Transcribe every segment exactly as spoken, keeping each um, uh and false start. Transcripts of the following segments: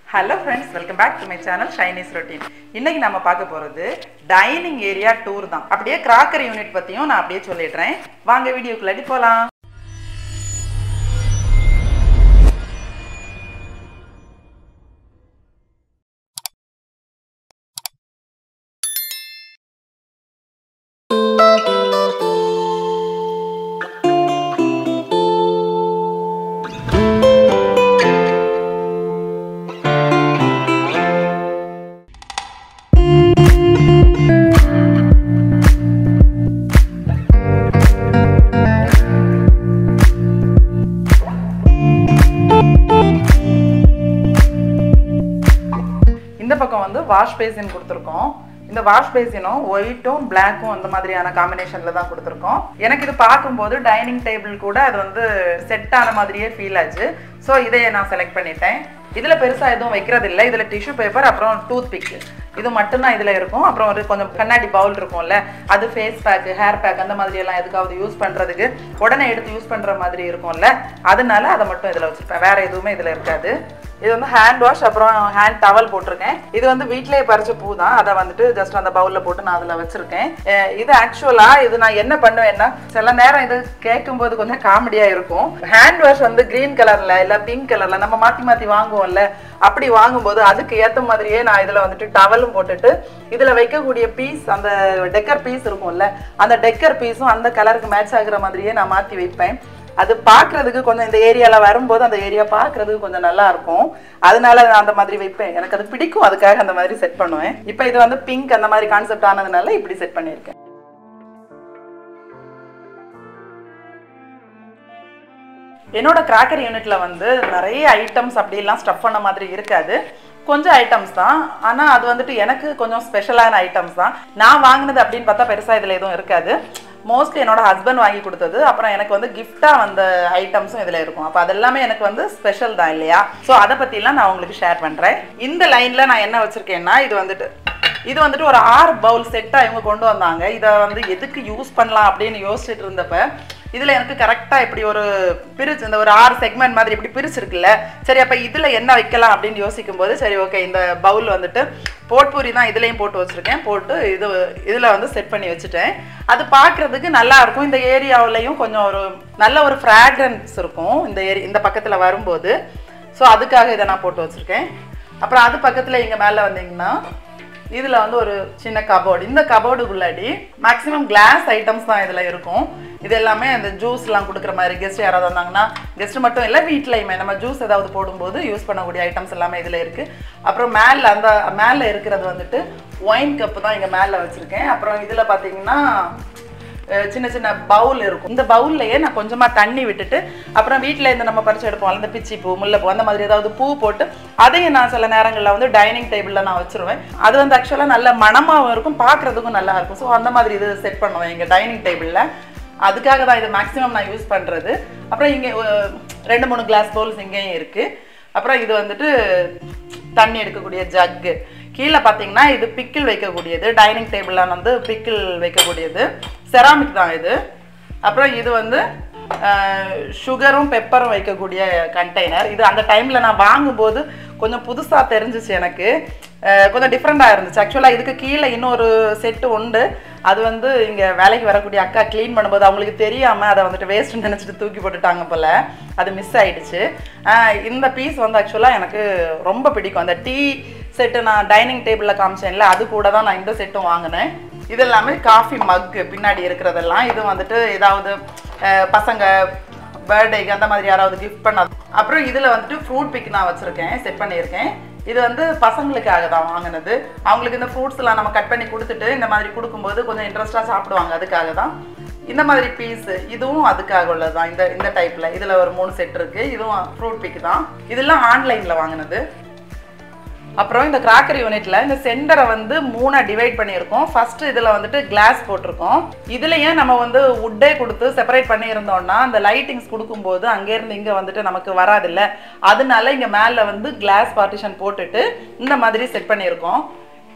Hello friends, welcome back to my channel Chinese Routine. இன்னைக்கு நாம பார்க்க போறது டைனிங் ஏரியா டூர் தான். அப்படியே கிராக்கரி யூனிட் பத்தியும் நான் அப்படியே சொல்லிடுறேன். வாங்க வீடியோக்குள்ள போலாம். வாஷ் பேசின் கொடுத்திருக்கோம். இந்த வாஷ் பேசினும் ஒயிட்டும் பிளாக்கும் அந்த மாதிரியான காம்பினேஷன்ல தான் கொடுத்திருக்கோம். எனக்கு இது பார்க்கும்போது டைனிங் டேபிள் கூட அது வந்து செட் ஆன மாதிரியே ஃபீல் ஆச்சு. ஸோ இதை நான் செலக்ட் பண்ணிட்டேன். இதுல பெருசா எதுவும் வைக்கிறது இல்லை. இதுல டிஷ்யூ பேப்பர் அப்புறம் டூத் பிக் இது மட்டும்தான் இதுல இருக்கும். அப்புறம் ஒரு கொஞ்சம் கண்ணாடி பவுல் இருக்கும்ல, அது ஃபேஸ் பேக் ஹேர் பேக் அந்த மாதிரி எல்லாம் எதுக்காவது யூஸ் பண்றதுக்கு உடனே எடுத்து யூஸ் பண்ற மாதிரி இருக்கும்ல, அதனால அதை மட்டும் இதுல வச்சிருப்பேன். வேற எதுவுமே இதுல இருக்காது. இது வந்து ஹேண்ட் வாஷ் அப்புறம் ஹேண்ட் டவல் போட்டிருக்கேன். இது வந்து வீட்டிலேயே பறிச்ச பூ தான். அதை வந்துட்டு ஜஸ்ட் அந்த பவுல்ல போட்டு நான் அதில் வச்சிருக்கேன். இது ஆக்சுவலா இது நான் என்ன பண்ணுவேன்னா, சில நேரம் இது கேட்கும் போது கொஞ்சம் காமெடியா இருக்கும். ஹேண்ட் வாஷ் வந்து கிரீன் கலர்ல இல்ல பிங்க் கலர்ல நம்ம மாத்தி மாத்தி வாங்குவோம்ல, அப்படி வாங்கும்போது அதுக்கு ஏற்ற மாதிரியே நான் இதுல வந்துட்டு டவலும் போட்டுட்டு இதுல வைக்கக்கூடிய பீஸ் அந்த டெக்கர் பீஸ் இருக்கும்ல, அந்த டெக்கர் பீஸும் அந்த கலருக்கு மேட்ச் ஆகுற மாதிரியே நான் மாத்தி வைப்பேன். அது பார்க்கறதுக்கு கொஞ்சம் இந்த ஏரியால வரும்போது அந்த ஏரியா பார்க்கறதுக்கு கொஞ்சம் நல்லா இருக்கும். அதனால நான் அந்த மாதிரி வைப்பேன். எனக்கு அது பிடிக்கும், அதுக்காக அந்த மாதிரி செட் பண்ணுவேன். இப்போ இது வந்து பிங்க் அந்த மாதிரி கான்செப்ட் ஆனதுனால இப்படி செட் பண்ணியிருக்கேன். என்னோட கிராக்கரி யூனிட்ல வந்து நிறைய ஐட்டம்ஸ் அப்படிலாம் ஸ்டஃப் பண்ண மாதிரி இருக்காது. கொஞ்சம் ஐட்டம்ஸ் தான். ஆனால் அது வந்துட்டு எனக்கு கொஞ்சம் ஸ்பெஷலான ஐட்டம்ஸ் தான். நான் வாங்கினது அப்படின்னு பார்த்தா பெருசாக இதில் எதுவும் இருக்காது. மோஸ்ட்லி என்னோட ஹஸ்பண்ட் வாங்கி கொடுத்தது. அப்புறம் எனக்கு வந்து கிஃப்டாக வந்த ஐட்டம்ஸும் இதில் இருக்கும். அப்போ அது எல்லாமே எனக்கு வந்து ஸ்பெஷல் தான் இல்லையா? ஸோ அதை பற்றிலாம் நான் உங்களுக்கு ஷேர் பண்ணுறேன். இந்த லைனில் நான் என்ன வச்சுருக்கேன்னா, இது வந்துட்டு இது வந்துட்டு ஒரு ஆறு பவுல் செட்டாக இவங்க கொண்டு வந்தாங்க. இதை வந்து எதுக்கு யூஸ் பண்ணலாம் அப்படின்னு யோசிச்சுட்டு இருந்தப்ப இதில் எனக்கு கரெக்டாக இப்படி ஒரு பிரிச்சு இந்த ஒரு ஆறு செக்மெண்ட் மாதிரி இப்படி பிரிச்சிருக்குல்ல, சரி அப்போ இதில் என்ன வைக்கலாம் அப்படின்னு யோசிக்கும் போது சரி ஓகே இந்த பவுல் வந்துட்டு போட்பூரி தான் இதுலேயும் போட்டு வச்சுருக்கேன். போட்டு இது இதில் வந்து செட் பண்ணி வச்சுட்டேன். அது பார்க்குறதுக்கு நல்லா இருக்கும். இந்த ஏரியாவிலையும் கொஞ்சம் ஒரு நல்ல ஒரு ஃப்ராக்ரன்ஸ் இருக்கும் இந்த ஏரி இந்த பக்கத்தில் வரும்போது. ஸோ அதுக்காக இதை நான் போட்டு வச்சுருக்கேன். அப்புறம் அது பக்கத்தில் இங்கே மேலே வந்தீங்கன்னா இதில் வந்து ஒரு சின்ன கபோர்டு. இந்த கபோர்டுக்குள்ளாடி மேக்ஸிமம் கிளாஸ் ஐட்டம்ஸ் தான் இதில் இருக்கும். இது எல்லாமே அந்த ஜூஸ்லாம் கொடுக்குற மாதிரி கெஸ்ட் யாராவது வந்தாங்கன்னா, கெஸ்ட் மட்டும் இல்லை வீட்லையுமே நம்ம ஜூஸ் ஏதாவது போடும்போது யூஸ் பண்ணக்கூடிய ஐட்டம்ஸ் எல்லாமே இதில் இருக்குது. அப்புறம் மேலே அந்த மேலே இருக்கிறது வந்துட்டு ஒயின் கப்பு தான் இங்கே மேலே வச்சுருக்கேன். அப்புறம் இதில் பார்த்தீங்கன்னா சின்ன சின்ன பவுல் இருக்கும். இந்த பவுல்லையே நான் கொஞ்சமாக தண்ணி விட்டுட்டு அப்புறம் வீட்டில் இருந்து நம்ம பறிச்சு எடுப்போம் அந்த பிச்சி பூ முல்லைப்பூ அந்த மாதிரி ஏதாவது பூ போட்டு அதையும் நான் சில நேரங்களில் வந்து டைனிங் டேபிளில் நான் வச்சுருவேன். அது வந்து ஆக்சுவலாக நல்ல மணமாகவும் இருக்கும், பார்க்குறதுக்கும் நல்லா இருக்கும். ஸோ அந்த மாதிரி இது செட் பண்ணுவேன் எங்கள் டைனிங் டேபிளில். அதுக்காக தான் இது மேக்ஸிமம் நான் யூஸ் பண்ணுறது. அப்புறம் இங்கே ரெண்டு மூணு கிளாஸ் பவுல்ஸ் இங்கேயும் இருக்குது. அப்புறம் இது வந்துட்டு தண்ணி எடுக்கக்கூடிய ஜக்கு. கீழே பார்த்தீங்கன்னா இது பிக்கிள் வைக்கக்கூடியது. டைனிங் டேபிளில் வந்து பிக்கிள் வைக்கக்கூடியது செராமிக் தான் இது. அப்புறம் இது வந்து சுகரும் பெப்பரும் வைக்கக்கூடிய கண்டெய்னர். இது அந்த டைமில் நான் வாங்கும்போது கொஞ்சம் புதுசாக தெரிஞ்சிச்சு, எனக்கு கொஞ்சம் டிஃப்ரெண்ட்டாக இருந்துச்சு. ஆக்சுவலாக இதுக்கு கீழே இன்னொரு செட்டு உண்டு. அது வந்து இங்கே வேலைக்கு வரக்கூடிய அக்கா க்ளீன் பண்ணும்போது அவங்களுக்கு தெரியாமல் அதை வந்துட்டு வேஸ்ட்டு நினச்சிட்டு தூக்கி போட்டுட்டாங்க போல், அது மிஸ் ஆகிடுச்சு. இந்த பீஸ் வந்து ஆக்சுவலாக எனக்கு ரொம்ப பிடிக்கும். அந்த டீ செட்டு நான் டைனிங் டேபிளில் காமிச்சேன்ல, அது கூட தான் நான் இந்த செட்டும் வாங்கினேன். இது எல்லாமே காஃபி மக்கு பின்னாடி இருக்கிறதெல்லாம். இது வந்துட்டு ஏதாவது பசங்க பர்த்டேக்கு அந்த மாதிரி யாராவது கிஃப்ட் பண்ணாது. அப்புறம் இதில் வந்துட்டு ஃப்ரூட் பிக் நான் வச்சுருக்கேன், செட் பண்ணியிருக்கேன். இது வந்து பசங்களுக்காக தான் வாங்கினது. அவங்களுக்கு இந்த ஃப்ரூட்ஸ்லாம் நம்ம கட் பண்ணி கொடுத்துட்டு இந்த மாதிரி கொடுக்கும்போது கொஞ்சம் இன்ட்ரெஸ்ட்டாக சாப்பிடுவாங்க, அதுக்காக தான். இந்த மாதிரி பீஸ் இதுவும் அதுக்காக உள்ளது தான். இந்த இந்த டைப்பில் இதில் ஒரு மூணு செட் இருக்குது. இதுவும் ஃப்ரூட் பிக் தான். இதெல்லாம் ஆன்லைனில் வாங்கினது. அப்புறம் இந்த கிராக்கரி யூனிட்ல இந்த சென்டரை வந்து மூணா டிவைட் பண்ணியிருக்கோம். ஃபர்ஸ்ட் இதில் வந்துட்டு கிளாஸ் போட்டிருக்கோம். இதுலேயே நம்ம வந்து உட்டே கொடுத்து செப்பரேட் பண்ணியிருந்தோம்னா அந்த லைட்டிங்ஸ் கொடுக்கும்போது அங்கேருந்து இங்கே வந்துட்டு நமக்கு வராதில்ல, அதனால இங்கே மேலே வந்து கிளாஸ் பார்ட்டிஷன் போட்டுட்டு இந்த மாதிரி செட் பண்ணியிருக்கோம்.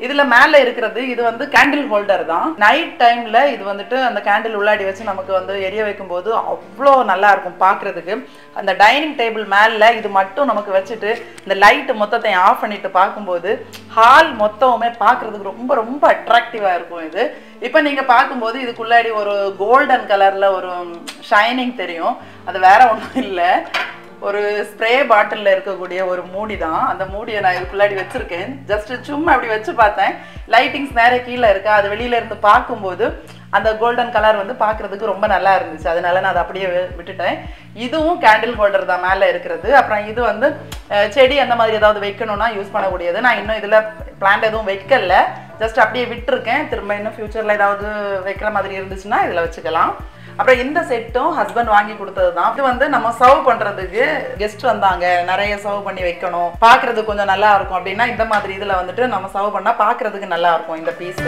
இதுல மேல இருக்கிறது இது வந்து கேண்டில் ஹோல்டர் தான். நைட் டைம்ல இது வந்துட்டு அந்த கேண்டில் உள்ளாடி வச்சு நமக்கு வந்து எரிய வைக்கும் போது அவ்வளோ நல்லா இருக்கும் பார்க்கறதுக்கு. அந்த டைனிங் டேபிள் மேல இது மட்டும் நமக்கு வச்சுட்டு இந்த லைட் மொத்தத்தை ஆஃப் பண்ணிட்டு பார்க்கும்போது ஹால் மொத்தமுமே பார்க்கறதுக்கு ரொம்ப ரொம்ப அட்ராக்டிவா இருக்கும். இது இப்போ நீங்க பார்க்கும்போது இதுக்குள்ளாடி ஒரு கோல்டன் கலர்ல ஒரு ஷைனிங் தெரியும். அது வேற ஒன்றும் இல்லை, ஒரு ஸ்ப்ரே பாட்டிலில் இருக்கக்கூடிய ஒரு மூடி தான். அந்த மூடியை நான் இதுக்குள்ளாடி வச்சுருக்கேன். ஜஸ்ட் சும்மா அப்படி வச்சு பார்த்தேன். லைட்டிங்ஸ் நேர கீழே இருக்கா, அது வெளியில இருந்து பார்க்கும்போது அந்த கோல்டன் கலர் வந்து பார்க்குறதுக்கு ரொம்ப நல்லா இருந்துச்சு. அதனால நான் அதை அப்படியே விட்டுட்டேன். இதுவும் கேண்டில் ஹோல்டர் தான் மேலே இருக்கிறது. அப்புறம் இது வந்து செடி அந்த மாதிரி ஏதாவது வைக்கணும்னா யூஸ் பண்ணக்கூடியது. நான் இன்னும் இதில் பிளான்ட் எதுவும் வைக்கல, ஜஸ்ட் அப்படியே விட்டுருக்கேன். திரும்ப இன்னும் ஃபியூச்சரில் ஏதாவது வைக்கிற மாதிரி இருந்துச்சுன்னா இதில் வச்சுக்கலாம். அப்புறம் இந்த செட்டும் ஹஸ்பண்ட் வாங்கி கொடுத்தது தான். இது வந்து நம்ம சர்வ் பண்றதுக்கு கெஸ்ட் வந்தாங்க, நிறைய சர்வ் பண்ணி வைக்கணும், பார்க்கறதுக்கு கொஞ்சம் நல்லா இருக்கும் அப்படின்னா இந்த மாதிரி இதுல வந்துட்டு நம்ம சர்வ் பண்ணா பார்க்கறதுக்கு நல்லா இருக்கும் இந்த பீஸ்.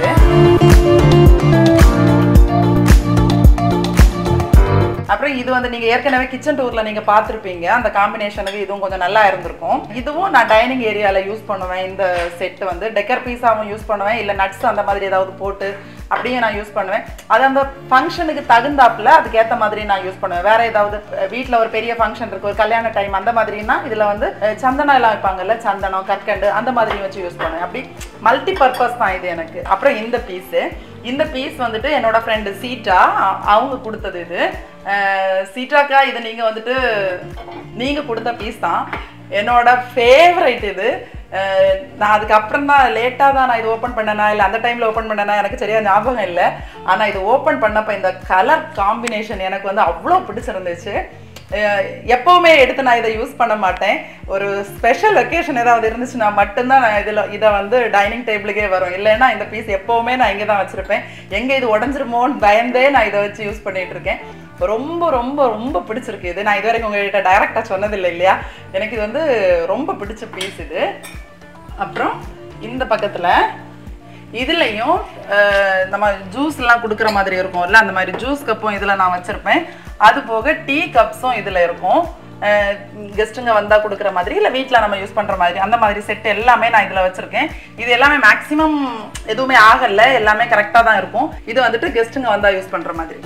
அப்புறம் இது வந்து நீங்க ஏற்கனவே கிச்சன் டூர்ல நீங்க பார்த்திருப்பீங்க. அந்த காம்பினேஷனுக்கு இதுவும் கொஞ்சம் நல்லா இருந்திருக்கும். இதுவும் நான் டைனிங் ஏரியால யூஸ் பண்ணுவேன். இந்த செட் வந்து டெக்கர் பீஸாவும் யூஸ் பண்ணுவேன், இல்ல நட்ஸ் அந்த மாதிரி ஏதாவது போட்டு அப்படியே நான் யூஸ் பண்ணுவேன். அது அந்த ஃபங்க்ஷனுக்கு தகுந்தாப்புல அதுக்கு ஏற்ற மாதிரி நான் யூஸ் பண்ணுவேன். வேற ஏதாவது வீட்டில் ஒரு பெரிய ஃபங்க்ஷன் இருக்கு, ஒரு கல்யாண டைம் அந்த மாதிரினா இதுல வந்து சந்தனம் எல்லாம் வைப்பாங்கல்ல, சந்தனம் கற்கண்டு அந்த மாதிரி வச்சு யூஸ் பண்ணுவேன். அப்படி மல்டி பர்பஸ் தான் இது எனக்கு. அப்புறம் இந்த பீஸ் இந்த பீஸ் வந்துட்டு என்னோட ஃப்ரெண்டு சீட்டா அவங்க கொடுத்தது. இது சீட்டாக்கா, இது நீங்க வந்துட்டு நீங்க கொடுத்த பீஸ் தான் என்னோட ஃபேவரைட். இது நான் அதுக்கப்புறம் தான் லேட்டாக தான் நான் இது ஓப்பன் பண்ணேனா இல்லை அந்த டைமில் ஓப்பன் பண்ணேனா எனக்கு சரியா ஞாபகம் இல்லை. ஆனால் இது ஓப்பன் பண்ணப்போ இந்த கலர் காம்பினேஷன் எனக்கு வந்து அவ்வளோ பிடிச்சிருந்துச்சு. எப்போவுமே எடுத்து நான் இதை யூஸ் பண்ண மாட்டேன். ஒரு ஸ்பெஷல் வெக்கேஷன் ஏதாவது இருந்துச்சுன்னா மட்டும்தான் நான் இதில் இதை வந்து டைனிங் டேபிளுக்கே வரும். இல்லைன்னா இந்த பீஸ் எப்போவுமே நான் இங்கே தான் வச்சுருப்பேன். எங்கே இது உடஞ்சிருமோன்னு பயந்தே நான் இதை வச்சு யூஸ் பண்ணிகிட்டு இருக்கேன். ரொம்ப ரொம்ப ரொம்ப பிடிச்சிருக்கு இது. நான் இது வரைக்கும் உங்கள்கிட்ட டைரெக்டாக சொன்னதில்லை இல்லையா. எனக்கு இது வந்து ரொம்ப பிடிச்ச பீஸ் இது. அப்புறம் இந்த பக்கத்தில் இதுலேயும் நம்ம ஜூஸ்லாம் கொடுக்குற மாதிரி இருக்கும் இல்லை, அந்த மாதிரி ஜூஸ் கப்பும் இதில் நான் வச்சுருப்பேன். அது போக டீ கப்ஸும் இதில் இருக்கும். கெஸ்ட்டுங்க வந்தால் கொடுக்குற மாதிரி இல்லை வீட்டில் நம்ம யூஸ் பண்ணுற மாதிரி அந்த மாதிரி செட் எல்லாமே நான் இதில் வச்சுருக்கேன். இது எல்லாமே மேக்ஸிமம் எதுவுமே ஆகலை, எல்லாமே கரெக்டாக தான் இருக்கும். இது வந்துட்டு கெஸ்ட்டுங்க வந்தால் யூஸ் பண்ணுற மாதிரி.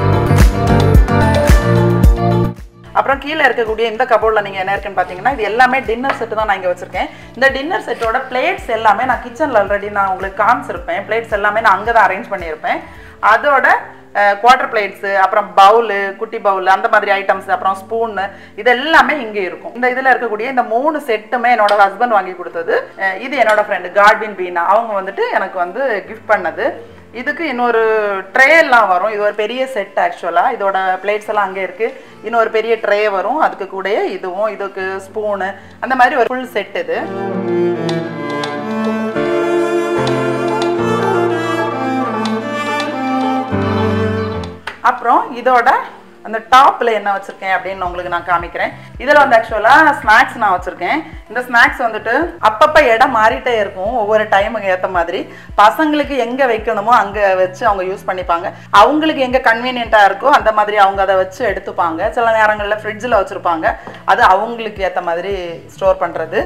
அப்புறம் கீழே இருக்கக்கூடிய இந்த கபோர்டில் நீங்கள் என்ன இருக்குன்னு பார்த்தீங்கன்னா இது எல்லாமே டின்னர் செட்டு தான் நான் இங்கே வச்சுருக்கேன். இந்த டின்னர் செட்டோட பிளேட்ஸ் எல்லாமே நான் கிச்சனில் ஆல்ரெடி நான் உங்களுக்கு காமிச்சிருப்பேன். பிளேட்ஸ் எல்லாமே நான் அங்கே தான் அரேஞ்ச் பண்ணியிருப்பேன். அதோட குவார்டர் பிளேட்ஸு, அப்புறம் பவுலு, குட்டி பவுல் அந்த மாதிரி ஐட்டம்ஸ், அப்புறம் ஸ்பூனு, இது எல்லாமே இங்கே இருக்கும். இந்த இதில் இருக்கக்கூடிய இந்த மூணு செட்டுமே என்னோட ஹஸ்பண்ட் வாங்கி கொடுத்தது. இது என்னோட ஃப்ரெண்டு கார்ட்வின் பீனா அவங்க வந்துட்டு எனக்கு வந்து கிஃப்ட் பண்ணது. இதுக்கு இன்னொரு ட்ரே எல்லாம் வரும். இது ஒரு பெரிய செட் ஆக்சுவலாக. இதோட பிளேட்ஸ் எல்லாம் அங்கே இருக்குது. இன்னொரு பெரிய ட்ரே வரும். அதுக்கு கூட இதுவும் இதுக்கு ஸ்பூனு அந்த மாதிரி ஒரு ஃபுல் செட் இது. அப்புறம் இதோட அந்த டாப்பில் என்ன வச்சுருக்கேன் அப்படின்னு உங்களுக்கு நான் காமிக்கிறேன். இதில் வந்து ஆக்சுவலாக ஸ்நாக்ஸ் நான் வச்சுருக்கேன். இந்த ஸ்நாக்ஸ் வந்துட்டு அப்பப்போ இடம் மாறிட்டே இருக்கும் ஒவ்வொரு டைமுக்கு ஏற்ற மாதிரி. பசங்களுக்கு எங்கே வைக்கணுமோ அங்கே வச்சு அவங்க யூஸ் பண்ணிப்பாங்க. அவங்களுக்கு எங்கே கன்வீனியண்ட்டாக இருக்கோ அந்த மாதிரி அவங்க அதை வச்சு எடுத்துப்பாங்க. சில நேரங்களில் ஃப்ரிட்ஜில் வச்சுருப்பாங்க. அது அவங்களுக்கு ஏற்ற மாதிரி ஸ்டோர் பண்ணுறது.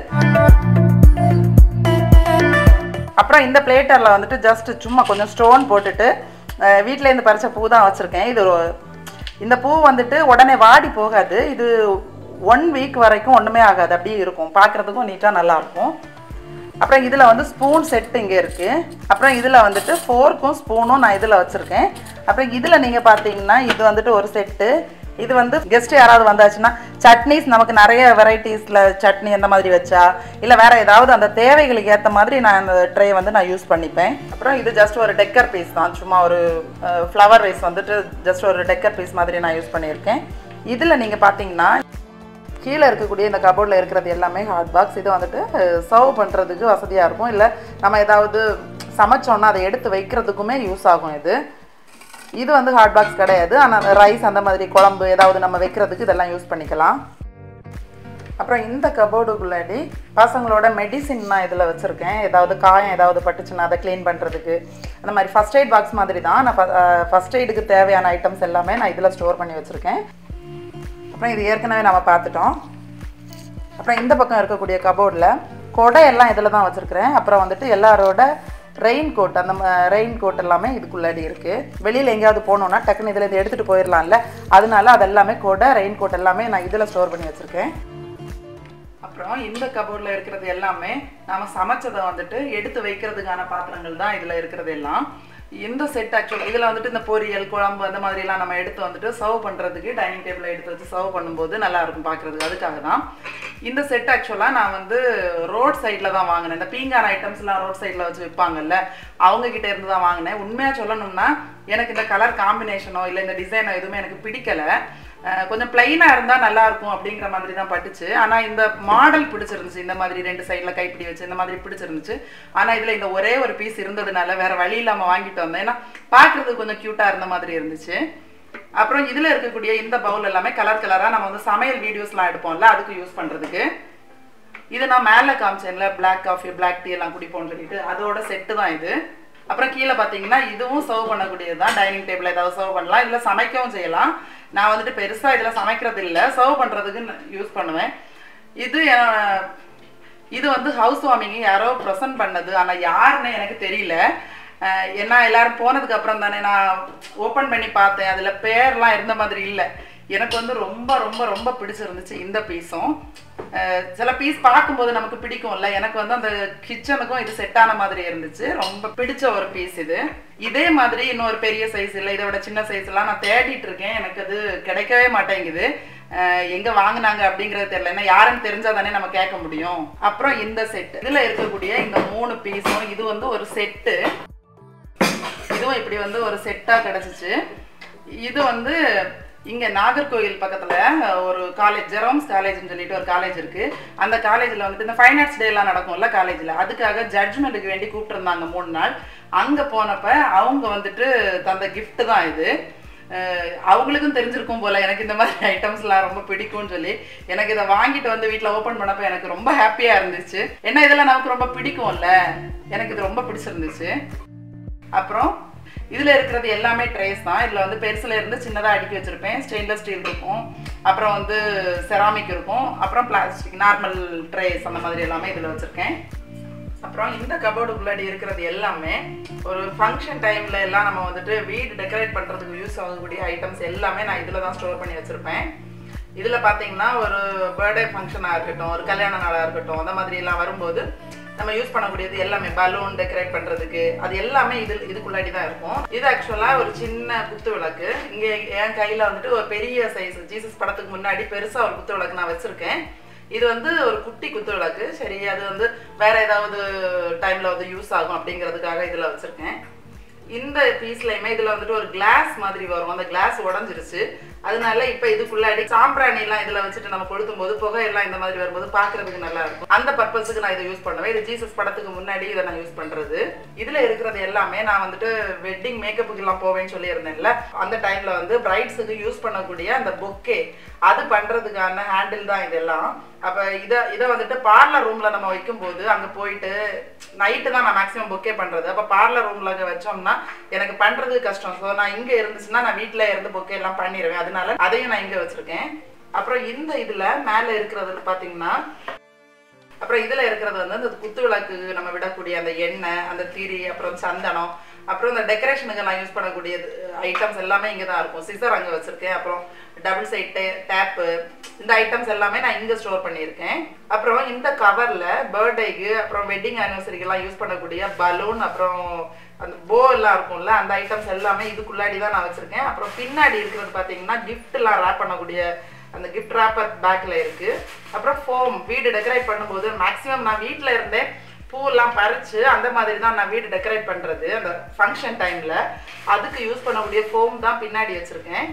அப்புறம் இந்த பிளேட்டரில் வந்துட்டு ஜஸ்ட் சும்மா கொஞ்சம் ஸ்டோன் போட்டுட்டு வீட்டிலேருந்து பறிச்ச பூ தான் வச்சுருக்கேன். இது இந்த பூ வந்துட்டு உடனே வாடி போகாது. இது ஒன் வீக் வரைக்கும் ஒன்றுமே ஆகாது, அப்படியே இருக்கும். பார்க்குறதுக்கும் நீட்டாக நல்லாயிருக்கும். அப்புறம் இதில் வந்து ஸ்பூன் செட்டு இங்கே இருக்குது. அப்புறம் இதில் வந்துட்டு ஃபோர்க்கும் ஸ்பூனும் நான் இதில் வச்சுருக்கேன். அப்புறம் இதில் நீங்கள் பார்த்தீங்கன்னா இது வந்துட்டு ஒரு செட்டு. இது வந்து கெஸ்ட் யாராவது வந்தாச்சுன்னா சட்னிஸ் நமக்கு நிறைய வெரைட்டிஸில் சட்னி அந்த மாதிரி வச்சா இல்லை வேறு ஏதாவது அந்த தேவைகளுக்கு ஏற்ற மாதிரி நான் அந்த ட்ரே வந்து நான் யூஸ் பண்ணிப்பேன். அப்புறம் இது ஜஸ்ட் ஒரு டெக்கர் பீஸ் தான். சும்மா ஒரு ஃப்ளவர் வைஸ் வந்துட்டு ஜஸ்ட் ஒரு டெக்கர் பீஸ் மாதிரி நான் யூஸ் பண்ணியிருக்கேன். இதில் நீங்கள் பார்த்தீங்கன்னா கீழே இருக்கக்கூடிய இந்த கபோர்டில் இருக்கிறது எல்லாமே ஹாட் பாக்ஸ். இது வந்துட்டு சர்வ் பண்ணுறதுக்கு வசதியாக இருக்கும். இல்லை நம்ம ஏதாவது சமைச்சோன்னா அதை எடுத்து வைக்கிறதுக்குமே யூஸ் ஆகும். இது இது வந்து ஹாட் பாக்ஸ் கிடையாது, ஆனால் ரைஸ் அந்த மாதிரி குழம்பு ஏதாவது நம்ம வைக்கிறதுக்கு இதெல்லாம் யூஸ் பண்ணிக்கலாம். அப்புறம் இந்த கபோர்டுக்குள்ளாடி பசங்களோட மெடிசின் நான் இதில் வச்சுருக்கேன். ஏதாவது காயம் ஏதாவது பட்டுச்சுன்னா அதை க்ளீன் பண்ணுறதுக்கு அந்த மாதிரி ஃபஸ்ட் எய்ட் பாக்ஸ் மாதிரி தான். நான் ஃபஸ்ட் எய்டுக்கு தேவையான ஐட்டம்ஸ் எல்லாமே நான் இதில் ஸ்டோர் பண்ணி வச்சுருக்கேன். அப்புறம் இது ஏற்கனவே நம்ம பார்த்துட்டோம். அப்புறம் இந்த பக்கம் இருக்கக்கூடிய கபோர்டில் கொடை எல்லாம் இதில் தான் வச்சுருக்கிறேன். அப்புறம் வந்துட்டு எல்லாரோட ரெயின் கோட், அந்த ரெயின் கோட் எல்லாமே இதுக்குள்ளாடி இருக்குது. வெளியில் எங்கேயாவது போனோன்னா டக்குன்னு இதில் இதை எடுத்துகிட்டு போயிடலாம்ல, அதனால அதெல்லாமே கூட ரெயின் கோட் எல்லாமே நான் இதில் ஸ்டோர் பண்ணி வச்சுருக்கேன். அப்புறம் இந்த கபோர்டில் இருக்கிறது எல்லாமே நாம் சமைச்சதை வந்துட்டு எடுத்து வைக்கிறதுக்கான பாத்திரங்கள் தான் இதில் இருக்கிறது எல்லாம். இந்த செட் ஆக்சுவலாக இதில் வந்துட்டு இந்த பொரியல் குழம்பு அந்த மாதிரிலாம் நம்ம எடுத்து வந்துட்டு சர்வ் பண்ணுறதுக்கு டைனிங் டேபிளில் எடுத்து வச்சு சர்வ் பண்ணும்போது நல்லாயிருக்கும் பார்க்குறதுக்கு. அதுக்காக தான் இந்த செட் ஆக்சுவலாக நான் வந்து ரோட் சைடில் தான் வாங்கினேன். இந்த பீங்கான் ஐட்டம்ஸ்லாம் ரோட் சைடில் வச்சு விற்பாங்கல்ல, அவங்கக்கிட்ட இருந்து தான் வாங்கினேன். உண்மையாக சொல்லணும்னா எனக்கு இந்த கலர் காம்பினேஷனோ இல்லை இந்த டிசைனோ எதுவுமே எனக்கு பிடிக்கலை. கொஞ்சம் பிளைனாக இருந்தால் நல்லாயிருக்கும் அப்படிங்கிற மாதிரி தான் பட்டுச்சு. ஆனால் இந்த மாடல் பிடிச்சிருந்துச்சு, இந்த மாதிரி ரெண்டு சைடில் கைப்பிடி வச்சு இந்த மாதிரி பிடிச்சிருந்துச்சு. ஆனால் இதில் இந்த ஒரே ஒரு பீஸ் இருந்ததுனால வேறு வழி இல்லாமல் வாங்கிட்டு வந்தேன். ஏன்னா பார்க்குறதுக்கு கொஞ்சம் க்யூட்டாக இருந்த மாதிரி இருந்துச்சு. அப்புறம் இதில் இருக்கக்கூடிய இந்த பவுல் எல்லாமே கலர் கலராக நம்ம வந்து சமையல் வீடியோஸ்லாம் எடுப்போம்ல, அதுக்கு யூஸ் பண்ணுறதுக்கு. இது நான் மேலே காமிச்சேன்ல, பிளாக் காஃபி பிளாக் டீ எல்லாம் குடிப்போம்னு சொல்லிட்டு, அதோட செட்டு தான் இது. அப்புறம் கீழே பார்த்தீங்கன்னா இதுவும் சர்வ் பண்ணக்கூடியது தான். டைனிங் டேபிள் ஏதாவது சர்வ் பண்ணலாம், இதில் சமைக்கவும் செய்யலாம். நான் வந்துட்டு பெருசாக இதில் சமைக்கிறது இல்லை, சர்வ் பண்ணுறதுக்கு யூஸ் பண்ணுவேன். இது இது வந்து ஹவுஸ் வார்மிங் யாரோ ப்ரெசன்ட் பண்ணது, ஆனால் யாருன்னு எனக்கு தெரியல. ஏன்னா எல்லாரும் போனதுக்கு அப்புறம் தானே நான் ஓப்பன் பண்ணி பார்த்தேன், அதில் பேர்லாம் இருந்த மாதிரி இல்லை. எனக்கு வந்து ரொம்ப ரொம்ப ரொம்ப பிடிச்சிருந்துச்சு இந்த பீஸும். சில பீஸ் பார்க்கும்போது நமக்கு பிடிக்கும்ல, எனக்கு வந்து அந்த கிச்சனுக்கும் இது செட் ஆன மாதிரி இருந்துச்சு. ரொம்ப பிடிச்ச ஒரு பீஸ் இது. இதே மாதிரி இன்னொரு பெரிய சைஸ் இல்லை, இதை விட சின்ன சைஸ் எல்லாம் நான் தேடிட்டு இருக்கேன், எனக்கு அது கிடைக்கவே மாட்டேங்குது. எங்க வாங்கினாங்க அப்படிங்கறது தெரியல, ஏன்னா யாருன்னு தெரிஞ்சா தானே நம்ம கேட்க முடியும். அப்புறம் இந்த செட், இதுல இருக்கக்கூடிய இந்த மூணு பீஸும் இது வந்து ஒரு செட்டு. இதுவும் இப்படி வந்து ஒரு செட்டா கிடைச்சிச்சு. இது வந்து இங்கே நாகர்கோவில் பக்கத்தில் ஒரு காலேஜ், ஜெரோம்ஸ் காலேஜ்னு சொல்லிட்டு ஒரு காலேஜ் இருக்குது. அந்த காலேஜில் வந்துட்டு இந்த ஃபைன் ஆர்ட்ஸ் டேலாம் நடக்கும்ல காலேஜில், அதுக்காக ஜட்ஜ்மெண்ட்டுக்கு வேண்டி கூப்பிட்டுருந்தாங்க மூணு நாள். அங்கே போனப்போ அவங்க வந்துட்டு தந்த கிஃப்ட் தான் இது. அவங்களுக்கும் தெரிஞ்சிருக்கும் போல் எனக்கு இந்த மாதிரி ஐட்டம்ஸ்லாம் ரொம்ப பிடிக்கும்னு சொல்லி எனக்கு இதை வாங்கிட்டு வந்து வீட்டில் ஓப்பன் பண்ணப்போ எனக்கு ரொம்ப ஹாப்பியாக இருந்துச்சு. ஏன்னா இதெல்லாம் நமக்கு ரொம்ப பிடிக்கும்ல, எனக்கு இது ரொம்ப பிடிச்சிருந்துச்சு. அப்புறம் இதில் இருக்கிறது எல்லாமே ட்ரேஸ் தான். இதில் வந்து பெருசில் இருந்து சின்னதாக அடுக்கி வச்சுருப்பேன். ஸ்டெயின்லெஸ் ஸ்டீல் இருக்கும், அப்புறம் வந்து செராமிக் இருக்கும், அப்புறம் பிளாஸ்டிக் நார்மல் ட்ரேஸ் அந்த மாதிரி எல்லாமே இதில் வச்சுருக்கேன். அப்புறம் இந்த கபோர்டுக்குள்ளாடி இருக்கிறது எல்லாமே ஒரு ஃபங்க்ஷன் டைமில் எல்லாம் நம்ம வந்துட்டு வீடு டெக்கரேட் பண்ணுறதுக்கு யூஸ் ஆகக்கூடிய ஐட்டம்ஸ் எல்லாமே நான் இதில் தான் ஸ்டோர் பண்ணி வச்சுருப்பேன். இதில் பார்த்தீங்கன்னா ஒரு பர்த்டே ஃபங்க்ஷனாக இருக்கட்டும், ஒரு கல்யாண நாளாக இருக்கட்டும், அந்த மாதிரி எல்லாம் வரும்போது நம்ம யூஸ் பண்ணக்கூடியது எல்லாமே பலூன் டெக்கரேட் பண்ணுறதுக்கு அது எல்லாமே இது இதுக்குள்ளாடி தான் இருக்கும். இது ஆக்சுவலாக ஒரு சின்ன குத்து விளக்கு. இங்கே என் கையில் வந்துட்டு ஒரு பெரிய சைஸ் ஜீசஸ் படத்துக்கு முன்னாடி பெருசாக ஒரு குத்து விளக்கு நான் வச்சுருக்கேன். இது வந்து ஒரு குட்டி குத்து விளக்கு. சரி, அது வந்து வேறு ஏதாவது டைமில் வந்து யூஸ் ஆகும் அப்படிங்கிறதுக்காக இதில் வச்சுருக்கேன். இந்த பீஸ்லையுமே இதில் வந்துட்டு ஒரு கிளாஸ் மாதிரி வரும், அந்த கிளாஸ் உடஞ்சிருச்சு. அதனால இப்போ இதுக்குள்ளாடி சாம்பிராணி எல்லாம் இதில் வச்சுட்டு நம்ம கொளுத்தும் போது புகையெல்லாம் இந்த மாதிரி வரும்போது பார்க்கறதுக்கு நல்லா இருக்கும். அந்த பர்பஸுக்கு நான் இதை யூஸ் பண்ணுவேன். இது ஜீசஸ் படத்துக்கு முன்னாடி இதை நான் யூஸ் பண்ணுறது. இதில் இருக்கிறது எல்லாமே நான் வந்துட்டு வெட்டிங் மேக்கப்புக்கு எல்லாம் போவேன்னு சொல்லியிருந்தேன்ல, அந்த டைமில் வந்து பிரைட்ஸுக்கு யூஸ் பண்ணக்கூடிய அந்த பொக்கே அது பண்ணுறதுக்கான ஹேண்டில் தான் இதெல்லாம். அப்போ இதை இதை வந்துட்டு பார்லர் ரூமில் நம்ம வைக்கும்போது அங்கே போயிட்டு நைட்டு தான் நான் மேக்ஸிமம் பொக்கே பண்ணுறது. அப்போ பார்லர் ரூமில் அங்கே வச்சோம்னா எனக்கு பண்ணுறதுக்கு கஷ்டம். ஸோ நான் இங்கே இருந்துச்சுன்னா நான் வீட்டில் இருந்து பொக்கே எல்லாம் பண்ணிடுவேன். அதனால அதையும் நான் இங்கே வச்சுருக்கேன். அப்புறம் இந்த இதில் மேலே இருக்கிறது பார்த்தீங்கன்னா, அப்புறம் இதில் இருக்கிறது வந்து அந்த குத்து விளக்கு நம்ம விடக்கூடிய அந்த எண்ணெய், அந்த திரி, அப்புறம் சந்தனம், அப்புறம் இந்த டெக்கரேஷனுக்கு நான் யூஸ் பண்ணக்கூடிய ஐட்டம்ஸ் எல்லாமே இங்கே தான் இருக்கும். சிசர் அங்கே வச்சுருக்கேன். அப்புறம் டபுள் சைட் டேப்பு, இந்த ஐட்டம்ஸ் எல்லாமே நான் இங்கே ஸ்டோர் பண்ணியிருக்கேன். அப்புறம் இந்த கவரில் பர்த்டேக்கு அப்புறம் வெட்டிங் ஆனிவர்சரிக்கெல்லாம் யூஸ் பண்ணக்கூடிய பலூன், அப்புறம் அந்த போ எல்லாம் இருக்கும்ல, அந்த ஐட்டம்ஸ் எல்லாமே இதுக்குள்ளாடி தான் நான் வச்சுருக்கேன். அப்புறம் பின்னாடி இருக்கிறது பார்த்தீங்கன்னா கிஃப்ட்லாம் ரேப் பண்ணக்கூடிய அந்த கிஃப்ட் ரேப்பர் பேக்கில் இருக்குது. அப்புறம் ஃபோம், வீடு டெக்கரேட் பண்ணும்போது மேக்ஸிமம் நான் வீட்டில் இருந்தே பூவெல்லாம் பறித்து அந்த மாதிரி தான் நான் வீடு டெக்கரேட் பண்ணுறது. அந்த ஃபங்க்ஷன் டைமில் அதுக்கு யூஸ் பண்ணக்கூடிய ஃபோம் தான் பின்னாடி வச்சுருக்கேன்.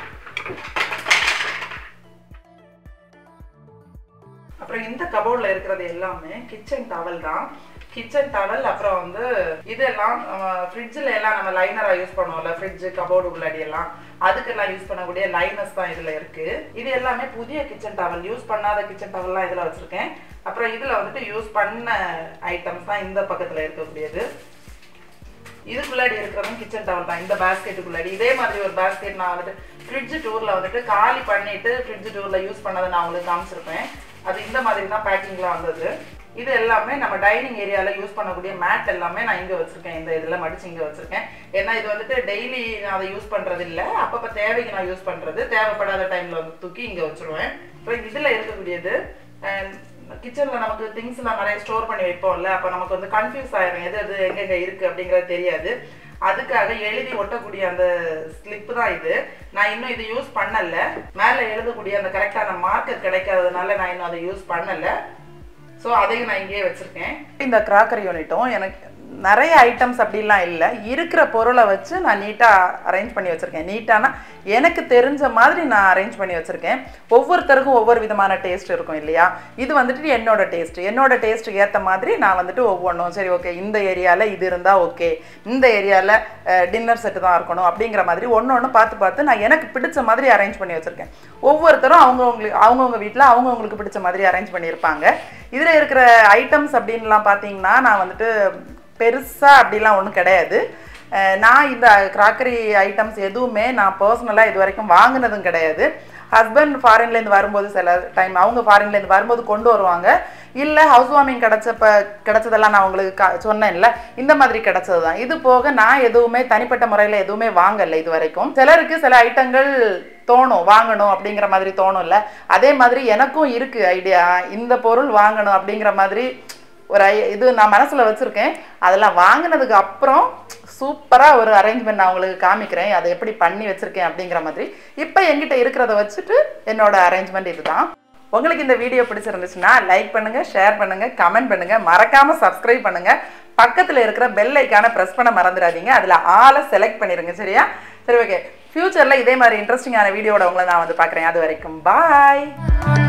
அப்புறம் இந்த கபோர்டில் இருக்கிறது எல்லாமே கிச்சன் டவல் தான். கிச்சன் டவல், அப்புறம் வந்து இதெல்லாம் ஃப்ரிட்ஜில் எல்லாம் நம்ம லைனராக யூஸ் பண்ணுவோம்ல, ஃப்ரிட்ஜு கபோர்டு உள்ளாடி எல்லாம் அதுக்கெல்லாம் யூஸ் பண்ணக்கூடிய லைனர்ஸ் தான் இதில் இருக்குது. இது எல்லாமே புதிய கிச்சன் டவல், யூஸ் பண்ணாத கிச்சன் டவல்லாம் இதில் வச்சுருக்கேன். அப்புறம் இதில் வந்துட்டு யூஸ் பண்ண ஐட்டம்ஸ் தான் இந்த பக்கத்தில் இருக்கக்கூடியது. இதுக்குள்ளாடி இருக்கிறதும் கிச்சன் டவல் தான், இந்த பேஸ்கெட்டுக்குள்ளாடி. இதே மாதிரி ஒரு பேஸ்கெட் நான் வந்துட்டு ஃப்ரிட்ஜ் டூரில் வந்துட்டு காலி பண்ணிவிட்டு ஃப்ரிட்ஜ் டூரில் யூஸ் பண்ணதை நான் உங்களுக்கு காமிச்சிருப்பேன். அது இந்த மாதிரி தான் பேக்கிங்லாம் வந்தது. இது எல்லாமே நம்ம டைனிங் ஏரியாவில் யூஸ் பண்ணக்கூடிய மேட் எல்லாமே நான் இங்கே வச்சுருக்கேன். இந்த இதில் மடிச்சு இங்கே வச்சுருக்கேன். ஏன்னா இது வந்துட்டு டெய்லி நான் அதை யூஸ் பண்ணுறது இல்லை, அப்பப்போ தேவைக்கு நான் யூஸ் பண்ணுறது. தேவைப்படாத டைமில் வந்து தூக்கி இங்கே வச்சுருவேன். அப்புறம் இதில் இருக்கக்கூடியது கிச்சனில் நமக்கு திங்ஸ்லாம் நிறைய ஸ்டோர் பண்ணி வைப்போம்ல, அப்போ நமக்கு வந்து கன்ஃபியூஸ் ஆயிடும் எது எது எங்கெங்கே இருக்குது அப்படிங்கிறது தெரியாது. அதுக்காக எழுதி ஒட்டக்கூடிய அந்த ஸ்லிப்பு தான் இது. நான் இன்னும் இது யூஸ் பண்ணல. மேலே எழுதக்கூடிய அந்த கரெக்டான மார்க்கர் கிடைக்காததுனால நான் இன்னும் அதை யூஸ் பண்ணலை. ஸோ அதையும் நான் இங்கேயே வச்சுருக்கேன். இந்த கிராக்கரி யூனிட்டும் எனக்கு நிறைய ஐட்டம்ஸ் அப்படிலாம் இல்லை, இருக்கிற பொருளை வச்சு நான் நீட்டாக அரேஞ்ச் பண்ணி வச்சுருக்கேன். நீட்டானா எனக்கு தெரிஞ்ச மாதிரி நான் அரேஞ்ச் பண்ணி வச்சுருக்கேன். ஒவ்வொருத்தருக்கும் ஒவ்வொரு விதமான டேஸ்ட் இருக்கும் இல்லையா? இது வந்துட்டு என்னோட டேஸ்ட், என்னோட டேஸ்ட்டுக்கு ஏற்ற மாதிரி நான் வந்துட்டு ஒவ்வொன்றும் சரி ஓகே இந்த ஏரியாவில் இது இருந்தால் ஓகே, இந்த ஏரியாவில் டின்னர் செட்டு தான் இருக்கணும் அப்படிங்கிற மாதிரி ஒன்று ஒன்று பார்த்து பார்த்து நான் எனக்கு பிடிச்ச மாதிரி அரேஞ்ச் பண்ணி வச்சுருக்கேன். ஒவ்வொருத்தரும் அவங்கவுங்களுக்கு அவங்கவுங்க வீட்டில் அவங்கவுங்களுக்கு பிடிச்ச மாதிரி அரேஞ்ச் பண்ணியிருப்பாங்க. இதில் இருக்கிற ஐட்டம்ஸ் அப்படின்லாம் பார்த்தீங்கன்னா நான் வந்துட்டு பெருசாக அப்படிலாம் ஒன்றும் கிடையாது. நான் இந்த கிராக்கரி ஐட்டம்ஸ் எதுவுமே நான் பர்சனலாக இது வரைக்கும் வாங்கினதும் கிடையாது. ஹஸ்பண்ட் ஃபாரின்லேருந்து வரும்போது சில டைம் அவங்க ஃபாரின்லேருந்து வரும்போது கொண்டு வருவாங்க, இல்லை ஹவுஸ் வார்மிங் கிடச்சப்ப கிடச்சதெல்லாம் நான் உங்களுக்கு கா சொன்னேன்ல இந்த மாதிரி கிடச்சது தான். இது போக நான் எதுவுமே தனிப்பட்ட முறையில் எதுவுமே வாங்கலை இது வரைக்கும். சிலருக்கு சில ஐட்டங்கள் தோணும் வாங்கணும் அப்படிங்கிற மாதிரி தோணும் இல்லை, அதே மாதிரி எனக்கும் இருக்குது ஐடியா இந்த பொருள் வாங்கணும் அப்படிங்கிற மாதிரி ஒரு இது நான் மனசில் வச்சுருக்கேன். அதெல்லாம் வாங்கினதுக்கு அப்புறம் சூப்பராக ஒரு அரேஞ்ச்மெண்ட் நான் உங்களுக்கு காமிக்கிறேன், அதை எப்படி பண்ணி வச்சுருக்கேன் அப்படிங்கிற மாதிரி. இப்போ என்கிட்ட இருக்கிறத வச்சுட்டு என்னோட அரேஞ்ச்மெண்ட் இது தான். உங்களுக்கு இந்த வீடியோ பிடிச்சிருந்துச்சுன்னா லைக் பண்ணுங்கள், ஷேர் பண்ணுங்கள், கமெண்ட் பண்ணுங்கள், மறக்காமல் சப்ஸ்கிரைப் பண்ணுங்கள். பக்கத்தில் இருக்கிற பெல் ஐக்கானை ப்ரெஸ் பண்ண மறந்துடாதீங்க, அதில் ஆளை செலக்ட் பண்ணிடுங்க. சரியா? சரி ஓகே. ஃப்யூச்சரில் இதே மாதிரி இன்ட்ரெஸ்டிங்கான வீடியோட உங்களை நான் வந்து பார்க்குறேன். அது வரைக்கும் பாய்.